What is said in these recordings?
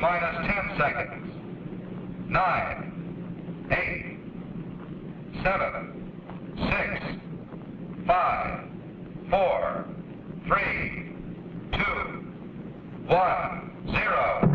minus 10 seconds. 9, 8, 7, 6, 5, 4, 3, 2, 1, 0.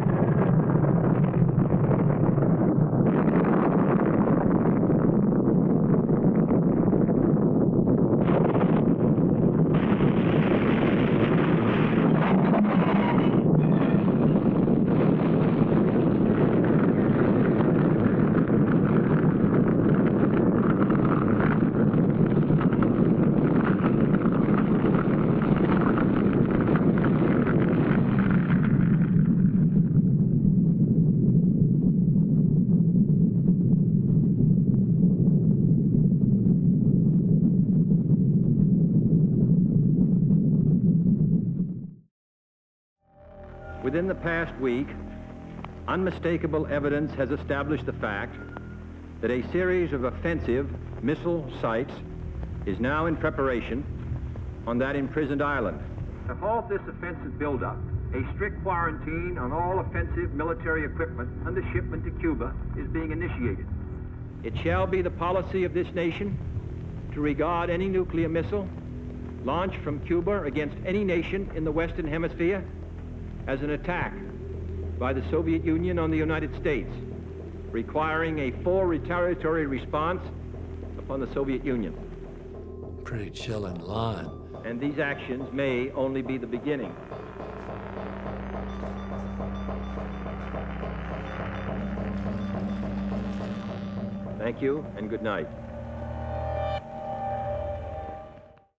Within the past week, unmistakable evidence has established the fact that a series of offensive missile sites is now in preparation on that imprisoned island. To halt this offensive buildup, a strict quarantine on all offensive military equipment under shipment to Cuba is being initiated. It shall be the policy of this nation to regard any nuclear missile launched from Cuba against any nation in the Western Hemisphere as an attack by the Soviet Union on the United States, requiring a full retaliatory response upon the Soviet Union. Pretty chilling line. And these actions may only be the beginning. Thank you and good night.